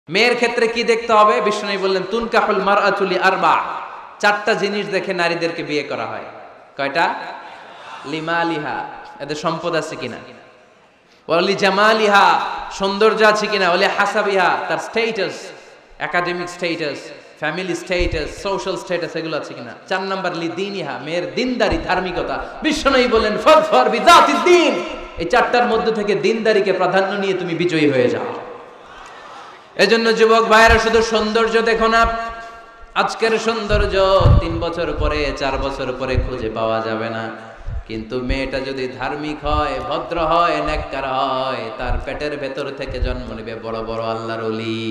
মেয়ের ক্ষেত্রে কি দেখতে হবে? বিষ্ণু বললেন তুনকাহুল মারআতু লিআরবা, চারটা জিনিস দেখে নারীদেরকে বিয়ে করা হয়। কয়টা? লিমালিহা, এদের সম্পদ আছে কিনা, ওয়ালি জামালিহা, সৌন্দর্য আছে কিনা, ওয়ালি হাসাবিহা, তার status, academic status, family status, social status, এগুলো আছে কিনা। 4 নাম্বার লিদিনিহা, মেয়ের দিনদারি, ধার্মিকতা। বিষ্ণু বলেন ফাযফার বিযাতিদ দ্বীন, এই চারটার মধ্যে থেকে দিনদারিকে প্রাধান্য নিয়ে তুমি বিজয়ী হয়ে যাও। এজন্য যুবক ভাইয়েরা শুধু সৌন্দর্য দেখো না, আজকের সৌন্দর্য 3 বছর পরে 4 বছর পরে খুঁজে পাওয়া যাবে না, কিন্তু মেয়েটা যদি ধার্মিক হয়, ভদ্র হয়, নেককার হয়, তার পেটের ভেতর থেকে জন্ম নেবে বড় বড় আল্লাহর ওলি।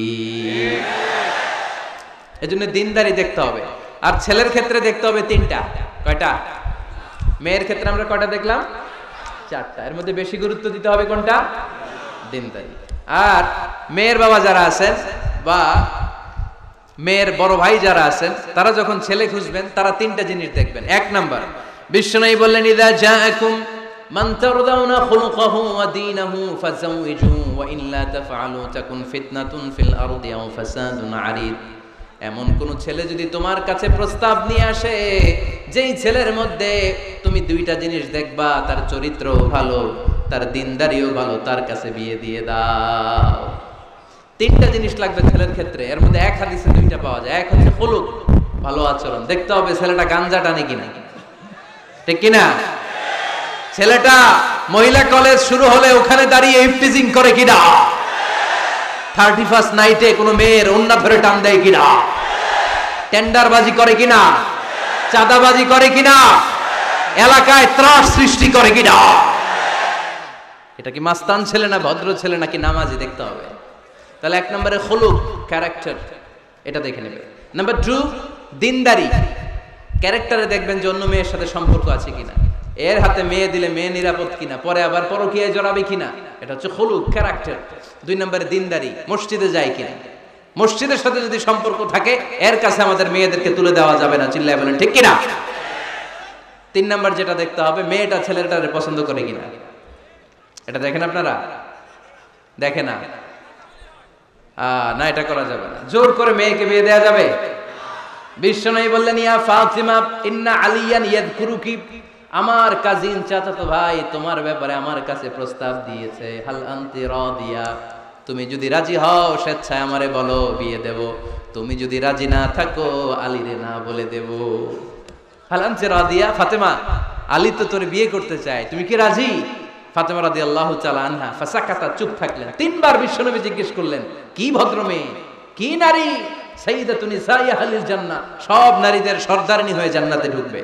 এজন্য দিনদারি দেখতে হবে। আর ছেলের ক্ষেত্রে দেখতে হবে 3টা। কয়টা? মেয়ের ক্ষেত্রে আমরা কয়টা দেখলাম? 4টা। এর মধ্যে বেশি গুরুত্ব দিতে হবে কোনটা? দিনদারি। আর মেয়ের বাবা যারা আছেন বা মেয়ের বড় ভাই যারা আছেন, তারা যখন ছেলে খুঁজবেন তারা 3টা জিনিস দেখবেন। 1 নাম্বার, বিশ্বনবী বললেন ইযা জাআকুম মান তারদাউনা খুলুকাহু ওয়া দীনাহু ফাযাওইজুহু ওয়া ইল্লা তাফআলু তাকুন ফিতনাতুন ফিল আরদি আও ফাসাদুন আরিদ। এমন কোন ছেলে যদি তোমার কাছে প্রস্তাব নিয়ে আসে, যেই ছেলের মধ্যে তুমি 2টা জিনিস দেখবা, তার চরিত্রও ভালো, তার দিনদারিও ভালো, তার কাছে বিয়ে দিয়ে দাও। 3টা জিনিস লাগবে ছেলের ক্ষেত্রে। এর মধ্যে এক হাদিসে 2টা পাওয়া যায়। এক হচ্ছে খুলুক, ভালো আচরণ। দেখতে হবে ছেলেটা গাঞ্জা টানে কিনা, ঠিক কিনা। ছেলেটা মহিলা কলেজ শুরু হলে ওখানে দাঁড়িয়ে ইফটিজিং করে কিনা, 31st নাইটে কোনো মেয়ের ওন্না ধরে টান দেয় কিনা, টেন্ডারবাজি করে কিনা, চাঁদাবাজি করে কিনা, এলাকায় ত্রাস সৃষ্টি করে কিনা। এটা কি মাস্তান ছেলে না ভদ্র ছেলে নাকি নামাজি দেখতে হবে। তাহলে 1 নম্বরে খুলুক, ক্যারেক্টার, এটা দেখে নেবে। নাম্বার 2 দিনদারি, ক্যারেক্টারে দেখবেন যে অন্য মেয়ের সাথে সম্পর্ক আছে কিনা, এর হাতে মেয়ে দিলে মেয়ে নিরাপদ কিনা, পরে আবার পরকীয়ায় জড়াবে কিনা, এটা হচ্ছে খুলুক, ক্যারেক্টার। 2 নম্বরে দিনদারি, মসজিদে যায় কিনা। মসজিদের সাথে যদি সম্পর্ক থাকে, এর কাছে আমাদের মেয়েদেরকে তুলে দেওয়া যাবে না, চিল্লায় বলেন ঠিক কিনা। 3 নম্বর যেটা দেখতে হবে, মেয়েটা ছেলেটারে পছন্দ করে কিনা। এটা দেখেন আপনারা? দেখে না, না এটা করা যাবে না। জোর করে মেয়েকে বিয়ে দেওয়া যাবে? বিশ্বনবী বললেন ইয়া ফাতিমা ইন্না আলিয়ান ইয়াযকুরুকি, আমার কাজিন চাচাতো ভাই তোমার ব্যাপারে আমার কাছে প্রস্তাব দিয়েছে। হাল আনতি রাদিয়া, তুমি যদি রাজি হও স্বেচ্ছায় আমারে বলো, বিয়ে দেব। তুমি যদি রাজি না থাকো আলীরে না বলে দেব। হাল আনতি রাদিয়া, ফাতেমা আলী তো তোরে বিয়ে করতে চায়, তুমি কি রাজি? ফাতেমা রাদিয়াল্লাহু তাআলা আনহা ফাসাকাতা, চুপ থাকলেন। 3 বার বিশ্বনবী জিজ্ঞেস করলেন, কি ভদ্র মেয়ে, কি নারী, সাইয়্যিদাতুন নিসাই আহলিল জান্নাহ, সব নারীদের সর্দারিনী হয়ে জান্নাতে ঢুকবে।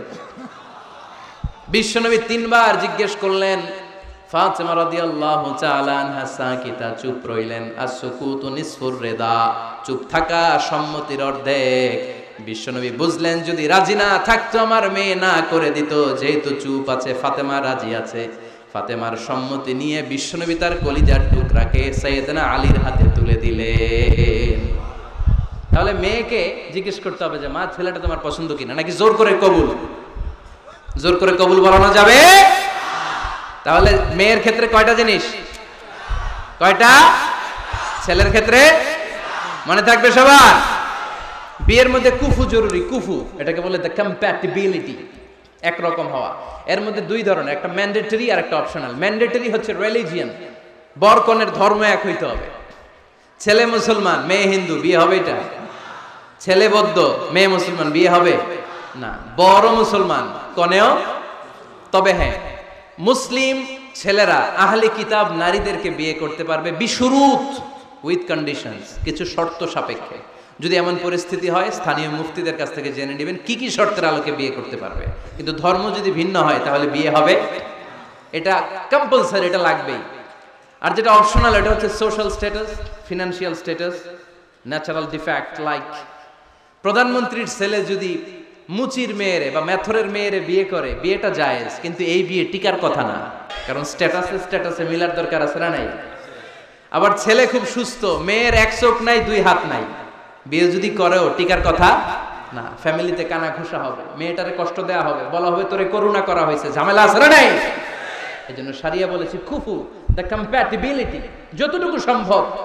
বিশ্বনবী 3 বার জিজ্ঞেস করলেন। ফাতেমা রাদিয়াল্লাহু তাআলা আনহা সাকিতা, চুপ রইলেন। as-sukutu nisfur রিদা, চুপ থাকা সম্মতির অর্ধেক। বিশ্বনবী বুঝলেন যদি রাজি না থাকতো আমার মেয়ে না করে দিত, যেহেতু চুপ আছে ফাতেমা রাজি আছে। ফাতেমার সম্মতি নিয়ে বিশ্বনবী তার কলিজার টুকরাকে সাইয়েদনা আলীর হাতে তুলে দিলেন। তাহলে মেয়েকে জিজ্ঞেস করতে হবে যে মা ছেলেটা তোমার পছন্দ কিনা, নাকি জোর করে কবুল? জোর করে কবুল বলানো যাবে? তাহলে মেয়ের ক্ষেত্রে কয়টা জিনিস? কয়টা? ছেলের ক্ষেত্রে মনে থাকবে সবার। বিয়ের মধ্যে কুফু জরুরি। কুফু এটাকে বলে দ্য কম্প্যাটিবিলিটি, একরকম হওয়া। এর মধ্যে 2 ধরনের, একটা ম্যান্ডেটরি আর একটা অপশনাল। ম্যান্ডেটরি হচ্ছে রিলিজিয়ন, বর কনের ধর্ম এক হইতে হবে। ছেলে মুসলমান মেয়ে হিন্দু, বিয়ে হবে এটা? ছেলে বৌদ্ধ মেয়ে মুসলমান, বিয়ে হবে না। বড় মুসলমান কনেও, তবে হ্যাঁ মুসলিম ছেলেরা আহলে কিতাব নারীদেরকে বিয়ে করতে পারবে বিশুরুত, উইথ কন্ডিশনস, কিছু শর্ত সাপেক্ষে। যদি এমন পরিস্থিতি হয় স্থানীয় মুফতিদের কাছ থেকে জেনে নেবেন কি কি শর্তের আলোকে বিয়ে করতে পারবে। কিন্তু ধর্ম যদি ভিন্ন হয় তাহলে বিয়ে হবে, এটা কম্পালসারি, এটা লাগবেই। আর যেটা অপশনাল এটা হচ্ছে social status, financial status, natural defect. Like প্রধানমন্ত্রীর ছেলে যদি মুচির মেয়েরে বা মেথরের মেয়েরে বিয়ে করে, বিয়েটা জায়েজ, কিন্তু এই বিয়ে টিকার কথা না, কারণ স্ট্যাটাসে মিলার দরকার আছে না নাই। আবার ছেলে খুব সুস্থ, মেয়ের 1 চোখ নাই 2 হাত নাই, বিয়ে যদি করেও টিকার কথা না। ফ্যামিলিতে কানা ঘুষা হবে, মেয়েটারে কষ্ট দেওয়া হবে, বলা হবে তোরে করুণা করা হয়েছে, ঝামেলা আছে না নাই। এই জন্য শারিয়া বলেছে কুফু, দ্য কম্প্যাটিবিলিটি, যতটুকু সম্ভব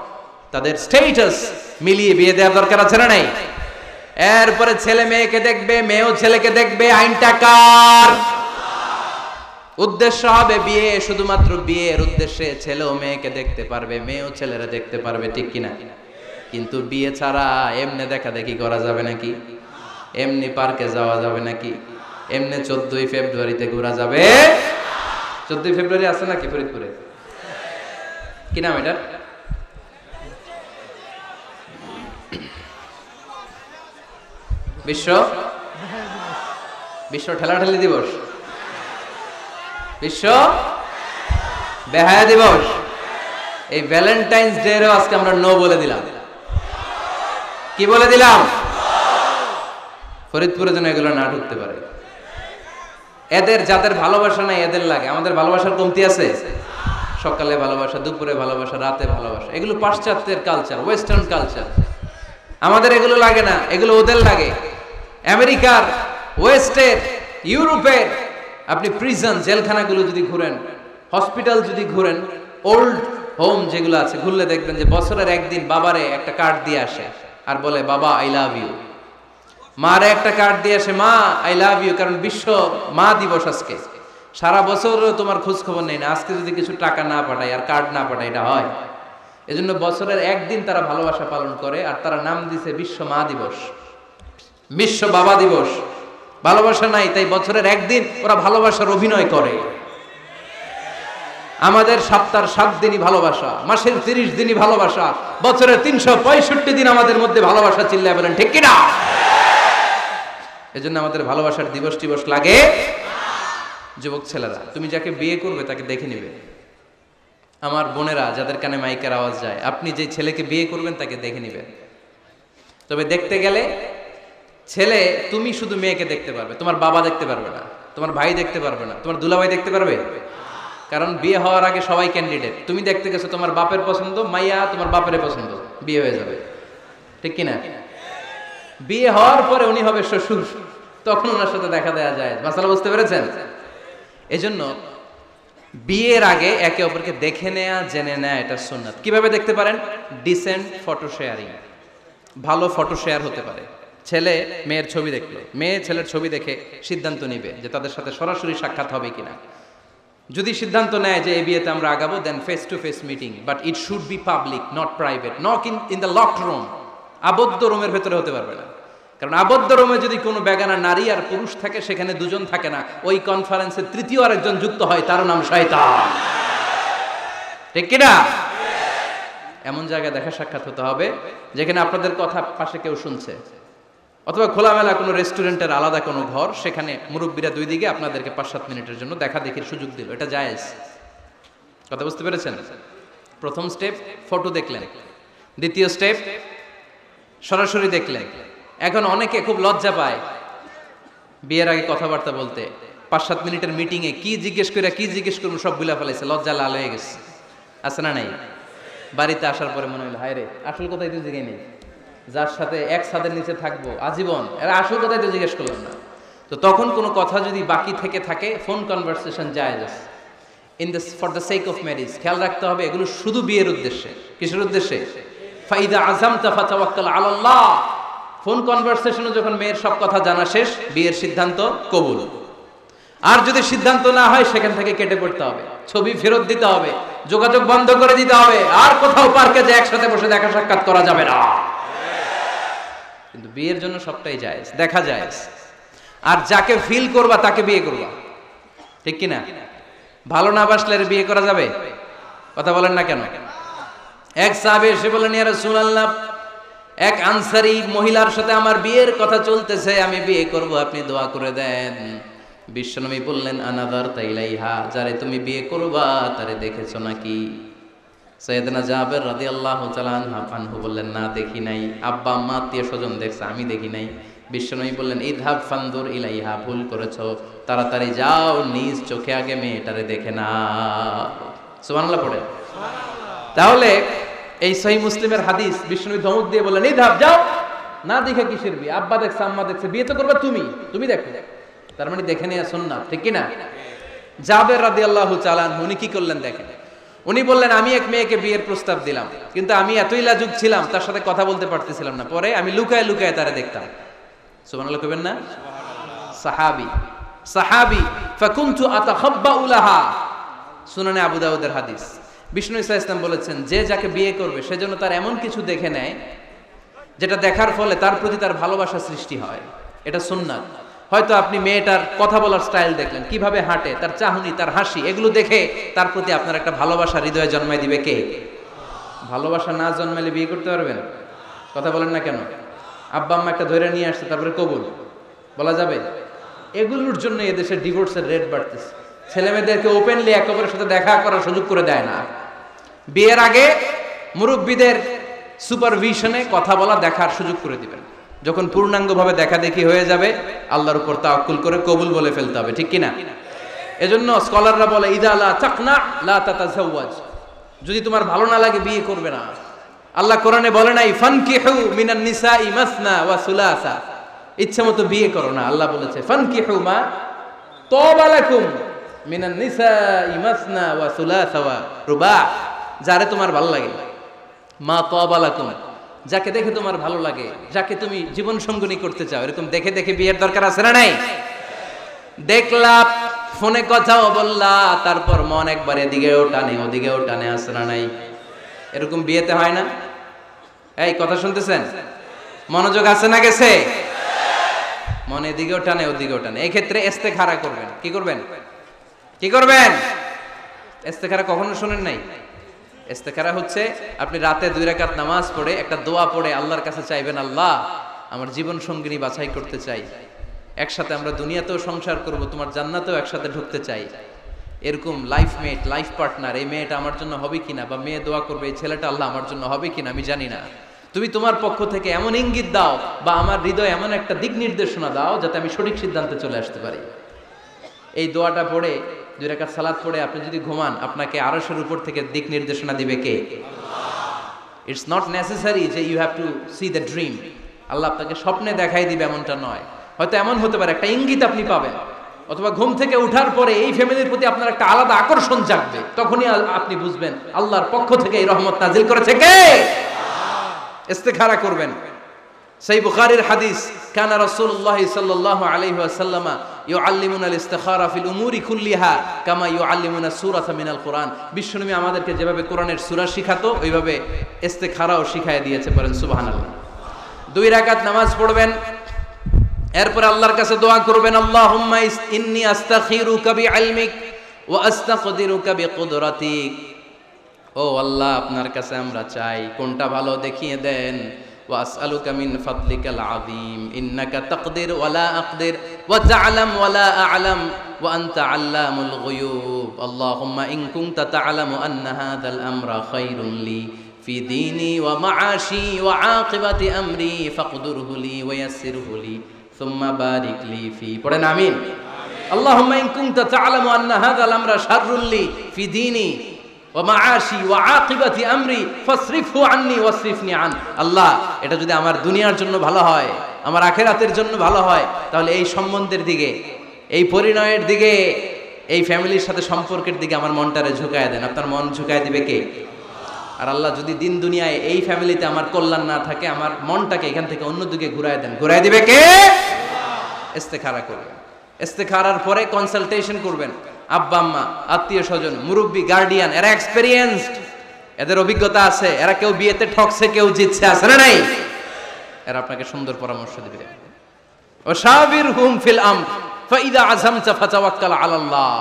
তাদের স্ট্যাটাস মিলিয়ে বিয়ে দেওয়ার দরকার আছে না নাই? এরপরে ছেলে মেয়েকে দেখবে, মেয়েও ছেলেকে দেখবে। আইনটা কার? উদ্দেশ্য হবে বিয়ে, শুধুমাত্র বিয়ের উদ্দেশ্যে ছেলেও মেয়েকে দেখতে পারবে, মেয়েও ছেলেরা দেখতে পারবে, ঠিক কিনা? কিন্তু বিয়ে ছাড়া এমনি দেখা দেখি করা যাবে নাকি? এমনি পার্কে যাওয়া যাবে নাকি? এমনি 14ই ফেব্রুয়ারিতে ঘোরা যাবে? 14ই ফেব্রুয়ারি আছে নাকি ফরিদপুরে? কি নাম এটার? বিশ্ব বিশ্ব ঠেলাঠেলি দিবস, বিশ্ব বেহায়া দিবস। এই ভ্যালেন্টাইন্স ডে এরও আজকে আমরা নো বলে দিলাম। কি বলে দিলাম? ফরিদপুরে যেন এগুলো না ঢুকতে পারে। এদের যাদের ভালোবাসা নাই এদের লাগে, আমাদের ভালোবাসার কমতি আছে। সকালে ভালোবাসা, দুপুরে ভালোবাসা, রাতে ভালোবাসা, এগুলো পাশ্চাত্যের কালচার, ওয়েস্টার্ন কালচার। আমাদের এগুলো লাগে না, এগুলো ওদের লাগে। আমেরিকার, ওয়েস্টের, ইউরোপের আপনি প্রিজন জেলখানাগুলো যদি ঘুরেন, হসপিটাল যদি ঘুরেন, ওল্ড হোম যেগুলো আছে ঘুরলে দেখবেন যে বছরের একদিন বাবারে একটা কার্ড দিয়ে আসে আর বলে বাবা আই লাভ ইউ। মারে একটা কার্ড দিয়ে আসে মা আই লাভ ইউ, কারণ বিশ্ব মা দিবস আজকে। সারা বছর তোমার খোঁজ খবর নেই না, আজকে যদি কিছু টাকা না পাঠায় আর কার্ড না পাঠায় এটা হয়? এজন্য বছরের একদিন তারা ভালোবাসা পালন করে, আর তারা নাম দিছে বিশ্ব মা দিবস, বিশ্ব বাবা দিবস। ভালোবাসা নাই তাই বছরের একদিন ওরা ভালোবাসার অভিনয় করে। আমাদের সপ্তাহের 7 দিনই ভালোবাসা, মাসের 30 দিনই ভালোবাসা, বছরের 365 দিন আমাদের মধ্যে ভালোবাসা। চিল্লায় বলেন ঠিক কিনা? এজন্য আমাদের ভালোবাসার দিবস টিবস লাগে। যুবক ছেলেরা, তুমি যাকে বিয়ে করবে তাকে দেখে নিবে। আমার বোনেরা যাদের কানে মাইকের আওয়াজ যায়, আপনি যে ছেলেকে বিয়ে করবেন তাকে দেখে নিবেন। তবে দেখতে গেলে ছেলে, তুমি শুধু মেয়েকে দেখতে পারবে, তোমার বাবা দেখতে পারবে না, তোমার ভাই দেখতে পারবে না, তোমার দুলাভাই দেখতে পারবে। কারণ বিয়ে হওয়ার আগে সবাই ক্যান্ডিডেট। তুমি দেখতে গেছো, তোমার বাপের পছন্দ, মাইয়া তোমার বাপের পছন্দ, বিয়ে হয়ে যাবে, ঠিক কিনা? বিয়ে হওয়ার পরে উনি হবে শ্বশুর, তখন ওনার সাথে দেখা দেওয়া যায়। মাসালা বুঝতে পেরেছেন? এজন্য বিয়ের আগে একে অপরকে দেখে নেয়া, জেনে নেয়া, এটা সুন্নাত। কিভাবে দেখতে পারেন? ডিসেন্ট ফটো শেয়ারিং, ভালো ফটো শেয়ার হতে পারে। ছেলে মেয়ের ছবি দেখলো, মেয়ে ছেলের ছবি দেখে সিদ্ধান্ত নিবে যে তাদের সাথে সরাসরি সাক্ষাৎ হবে কিনা। যদি সিদ্ধান্ত নেয় যে এই বিয়েতে আমরা আগাবো, then face to face meeting, but it should be public, not private, not in the locked room. আবদ্ধ রুমের ভেতরে হতে পারবে না, কারণ আবদ্ধ রুমে যদি কোনো বেগানা নারী আর পুরুষ থাকে, সেখানে দুজন থাকে না, ওই কনফারেন্সে তৃতীয় আরেকজন যুক্ত হয়, তার নাম শয়তান, ঠিক কিনা? এমন জায়গায় দেখা সাক্ষাৎ হতে হবে যেখানে আপনাদের কথা পাশে কেউ শুনছে, অথবা খোলামেলা কোনো রেস্টুরেন্টের আলাদা কোনো ঘর, সেখানে মুরব্বীরা দুই দিকে আপনাদেরকে 5-7 মিনিটের জন্য দেখা দেখির সুযোগ দিল, এটা জায়েজ। কথা বুঝতে পেরেছেন? প্রথম স্টেপ ফটো দেখলেন, দ্বিতীয় স্টেপ সরাসরি দেখলেন। এখন অনেকে খুব লজ্জা পায় বিয়ের আগে কথাবার্তা বলতে। 5-7 মিনিটের মিটিংয়ে কি জিজ্ঞেস করবো সব ভুলে ফেলাইছে, লজ্জা লাল হয়ে গেছে। আছে না নাই? বাড়িতে আসার পরে মনে হলো হায় রে, আসল কথাই তো জিজ্ঞেস নেই, যার সাথে এক ছাদের নিচে থাকবো আজীবন, এরা আসল কথাই তো জিজ্ঞেস করলাম না। তো তখন কোনো কথা যদি বাকি থেকে থাকে, ফোন কনভারসেশন জায়েজ in this for the sake of marriage. খেয়াল রাখতে হবে এগুলো শুধু বিয়ের উদ্দেশ্যে। কিসের উদ্দেশ্যে? ফাইদা আযামতা ফাতাওয়াক্কাল আলাল্লাহ। ফোন কনভারসেশনে যখন মেয়ের সব কথা জানা শেষ, বিয়ের সিদ্ধান্ত কবুল। আর যদি সিদ্ধান্ত না হয়, সেখান থেকে কেটে পড়তে হবে, ছবি ফেরত দিতে হবে, যোগাযোগ বন্ধ করে দিতে হবে, আর কোথাও পার্কে যে একসাথে বসে দেখা সাক্ষাৎ করা যাবে না। কিন্তু বিয়ের জন্য সবটাই জায়েজ, দেখা জায়েজ। আর যাকে ফিল করবা তাকে বিয়ে করবা, ঠিক কিনা? ভালো না বাসলে বিয়ে করা যাবে? কথা বলেন না কেন? এক সাহাবী এসে বলেন, ইয়া রাসূলুল্লাহ, এক আনসারী মহিলার সাথে আমার বিয়ের কথা চলতেছে, আমি বিয়ে করব, আপনি দোয়া করে দেন। বিশ্বনবী বললেন, আনাদার তাইলাইহা, যারে তুমি বিয়ে করবা তারে দেখেছো নাকি? সাইয়েদনা জাবের রাদিয়াল্লাহু তাআলা আনহু বললেন, না দেখি নাই। আব্বা আম্মা আত্মীয় স্বজন দেখছে, আমি দেখি নাই। বিশ্বনবী বললেন, ইযহাব ফানদুর ইলাইহা, ভুল করেছো, তাড়াতাড়ি যাও, নিজ চোখে আগে মেয়েটারে দেখে না। সুবহানাল্লাহ পড়ে। তাহলে এই সহিহ মুসলিমের হাদিস, বিশ্বনবী ধমক দিয়ে বললেন, ইযহাব, যাও, না দেখে কিসের বিয়ে? আব্বা দেখছে, আম্মা দেখছে, বিয়ে তো করবে তুমি দেখো। তার মানে দেখে নেওয়া সুন্নাত, ঠিক কিনা? জাবের রাদিয়াল্লাহু তাআলা আনহু উনি কি করলেন দেখেন। উনি বললেন আমি এক মেয়েকে বিয়ের প্রস্তাব দিলাম, কিন্তু আমি এতই লাজুক ছিলাম তার সাথে কথা বলতে পারতেছিলাম না, পরে আমি লুকায় লুকায় তারা দেখতাম। সুবহানাল্লাহ কইবেন না? সাহাবী ফাকুনতু আতাখাব্বাউ লাহা, সুনানে আবু দাউদের হাদিস। বিষ্ণু ইসা ইসলাম বলেছেন যে যাকে বিয়ে করবে সেজন্য তার এমন কিছু দেখে নেয় যেটা দেখার ফলে তার প্রতি তার ভালোবাসা সৃষ্টি হয়। এটা সুন্নাত। হয়তো আপনি মেয়েটার কথা বলার স্টাইল দেখলেন, কিভাবে হাঁটে, তার চাহনি, তার হাসি, এগুলো দেখে তার প্রতি আপনার একটা ভালোবাসা হৃদয়ে জন্মায় দিবে কে? ভালোবাসা না জন্মালে বিয়ে করতে পারবেন? কথা বলেন না কেন? আব্বা আম্মা একটা ধরে নিয়ে আসছে, তারপরে কবুল বলা যাবে? এগুলোর জন্য এদেশে ডিভোর্সের রেট বাড়তেছে। ছেলে মেয়েদেরকে ওপেনলি একে অপরের সাথে দেখা করার সুযোগ করে দেয় না। বিয়ের আগে মুরব্বীদের সুপারভিশনে কথা বলা, দেখার সুযোগ করে দিবেন। যখন পূর্ণাঙ্গভাবে দেখা দেখি হয়ে যাবে, আল্লাহর উপর তাওয়াক্কুল করে কবুল বলে ফেলতে হবে, ঠিক কিনা? এজন্য স্কলাররা বলে ইদা লা তাকনা লা তাতাজাওয়াজ, যদি তোমার ভালো না লাগে বিয়ে করবে না। আল্লাহ কোরআনে বলে নাই ফানকিহু মিনান নিসাই মাসনা ওয়া সুলাসা, ইচ্ছা মতো বিয়ে করো না। আল্লাহ বলেছে ফানকিহু মা তাবা লাকুম মিনান নিসাই মাসনা ওয়া সুলাসা ওয়া রুবা, যারে তোমার ভালো লাগে, মা তাবা লাকুম, যাকে দেখে তোমার ভালো লাগে, যাকে তুমি জীবন সঙ্গিনী করতে চাও, এরকম দেখে দেখে বিয়ের দরকার আছে না নাই? দেখলা, ফোনে কথাও বললা, তারপর মন একবার এদিকেও টানে ওদিকেও টানে, আছে না নাই? এরকম বিয়েতে হয় না? এই কথা শুনতেছেন? মনোযোগ আছে না গেছে? মন এদিকেও টানে ওদিকেও টানে। এই ক্ষেত্রে ইস্তেখারা করবেন। কি করবেন? কি করবেন? ইস্তেখারা কখনো শুনেন নাই? ইস্তেখারা হচ্ছে আপনি রাতে 2 রাকাত নামাজ পড়ে একটা দোয়া পড়ে আল্লাহর কাছে চাইবেন, আল্লাহ আমার জীবন সঙ্গিনী বাছাই করতে চাই, একসাথে আমরা দুনিয়াতেও সংসার করব, তোমার জান্নাতেও একসাথে ঢুকতে চাই। এরকম লাইফ মেট, লাইফ পার্টনার, এই মেয়েটা আমার জন্য হবে কিনা, বা মেয়ে দোয়া করবে এই ছেলেটা আল্লাহ আমার জন্য হবে কিনা আমি জানি না, তুমি তোমার পক্ষ থেকে এমন ইঙ্গিত দাও বা আমার হৃদয়ে এমন একটা দিক নির্দেশনা দাও যাতে আমি সঠিক সিদ্ধান্তে চলে আসতে পারি। এই দোয়াটা পড়ে 2 রাকাত সালাত পড়ে আপনি যদি ঘুমান, আপনাকে আরশের উপর থেকে দিক নির্দেশনা দিবে কে? ইটস নট নেসেসারি যে you have to see the dream. আল্লাহ আপনাকে স্বপ্নে দেখাই দিবে এমনটা নয়। হয়তো এমন হতে পারে একটা ইঙ্গিত আপনি পাবেন, অথবা ঘুম থেকে ওঠার পরে এই ফ্যামিলির প্রতি আপনার একটা আলাদা আকর্ষণ জাগবে, তখনই আপনি বুঝবেন আল্লাহর পক্ষ থেকে এই রহমত নাজিল করেছে কে? ইস্তেখারা করবেন। সেই বুখারীর হাদিস, কানা রাসূলুল্লাহ সাল্লাল্লাহু আলাইহি ওয়াসাল্লাম ইউআল্লিমুনা আল ইস্তিখারা ফিল উমুরি কুল্লিহা কামা ইউআল্লিমুনা সূরাতা মিনাল কুরআন। বিশ্বনবী আমাদেরকে যেভাবে কোরআনের সূরা শিখাতো ওইভাবে ইস্তেখারাও শিখায় দিয়েছে, বলেন সুবহানাল্লাহ। 2 রাকাত নামাজ পড়বেন, এরপর আল্লাহর কাছে দোয়া করবেন, আল্লাহুম্মা ইন্নী আস্তাখিরুকা বিইলমিক ওয়া আস্তাকদিরুকা বিকুদরাতিক। ও আল্লাহ, আপনার কাছে আমরা চাই, কোনটা ভালো দেখিয়ে দেন। ওয়া আসআলুকা মিন ফাদলিকাল আযীম ইন্নাকা তাকদির ওয়া লা আকদির ওয়া তা'লাম ওয়া লা আ'লাম ওয়া আনতা আল্লামুল গুয়ুব। আল্লাহুম্মা ইন কুনতা তা'লামু আন্না হাযাল আমরা খায়রুন লি ফি দীনি ওয়া মা'আশি ওয়া আকিবাতি আমরি ফাকদুরহু লি ওয়া ইয়াসসিরহু লি সুম্মা বারিক লি ফি। পড়েন আমিন। আল্লাহুম্মা ইন কুনতা তা'লামু আন্না হাযাল আমরা শাররুল লি ফি দীনি ওয়া মা'আশি ওয়া আকিবাতি আমরি ফাসরিফহু আন্নি ওয়াসরিফনি আন। আল্লাহ, এটা যদি আমার দুনিয়ার জন্য ভালো হয়, আমার আখিরাতের জন্য ভালো হয়, তাহলে এই সম্বন্ধের দিকে, এই পরিণয়ের দিকে, এই ফ্যামিলির সাথে সম্পর্কের দিকে আমার মনটারে ঝুঁকায় দেন। আপনার মন ঝুঁকায় দিবে কে? আর আল্লাহ যদি দিন দুনিয়ায় এই ফ্যামিলিতে আমার কল্যাণ না থাকে, আমার মনটাকে এখান থেকে অন্যদিকে ঘুরায় দেন, ঘুরায় দিবে কে? ইস্তেখারা করবেন। ইস্তেখারার পরে কনসালটেশন করবেন। আব্বা আম্মা, আত্মীয় স্বজন, মুরব্বী, গার্ডিয়ান, এরা এক্সপেরিয়েন্সড, এদের অভিজ্ঞতা আছে, এরা কেউ বিয়েতে ঠকছে, কেউ জিতছে, আছে না নাই? এরা আপনাকে সুন্দর পরামর্শ দিবে। ও শাবিরহুম ফিল আমর ফাইদা আযামতা ফাতাওয়াক্কাল আলাল্লাহ।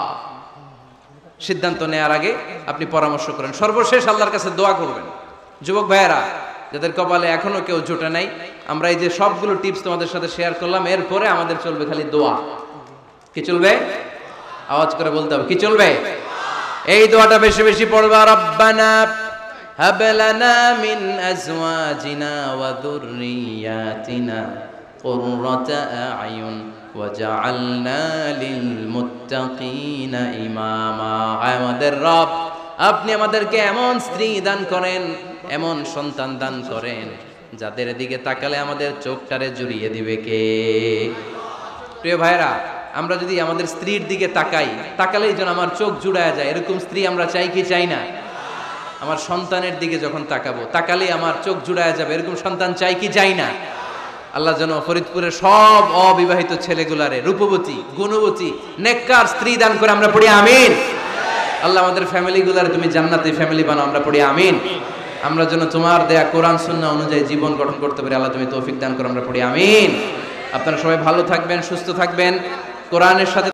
সিদ্ধান্ত নেওয়ার আগে আপনি পরামর্শ করেন। সর্বশেষ আল্লাহর কাছে দোয়া করবেন। যুবক ভাইয়েরা, যাদের কপালে এখনো কেউ জোটে নাই, আমরা এই যে সবগুলো টিপস তোমাদের সাথে শেয়ার করলাম, এরপরে আমাদের চলবে খালি দোয়া। কি চলবে? আওয়াজ করে বলতে হবে, কি চলবে? এই দোয়াটা বেশি বেশি পড়বা। রব্বানা হাব লানা মিন আজওয়াজিনা ওয়া যুররিয়াতিনা কুররাতা আ'য়ুন ওয়াজআলনা লিল মুত্তাকিনা ইমামা। আমাদের রব, আপনি আমাদেরকে এমন স্ত্রী দান করেন, এমন সন্তান দান করেন, যাদের দিকে তাকালে আমাদের চোখটারে জুড়িয়ে দিবে কে? প্রিয় ভাইরা, আমরা যদি আমাদের স্ত্রীর দিকে তাকাই, তাকালেই যেন আমার চোখ জুড়ায় যায়, এরকম স্ত্রী আমরা চাই কি চাই না? আমার সন্তানের দিকে যখন তাকাবো, তাকালে আমার চোখ জুড়ায় যাবে, এরকম সন্তান চাই কি চাই না? আল্লাহ যেন ফরিদপুরের সব অবিবাহিত ছেলেগুলারে রূপবতী, গুণবতী, নেককার স্ত্রী দান করে, আমরা পড়ি আমিন। আল্লাহ আমাদের ফ্যামিলিগুলারে তুমি জান্নাতি ফ্যামিলি বানাও, আমরা পড়ি আমিন। আমরা যেন তোমার দেয়া কোরআন সুন্নাহ অনুযায়ী জীবন গঠন করতে পারি, আল্লাহ তুমি তৌফিক দান করো, আমরা পড়ি আমিন। আপনারা সবাই ভালো থাকবেন, সুস্থ থাকবেন, কোরআনের সাথে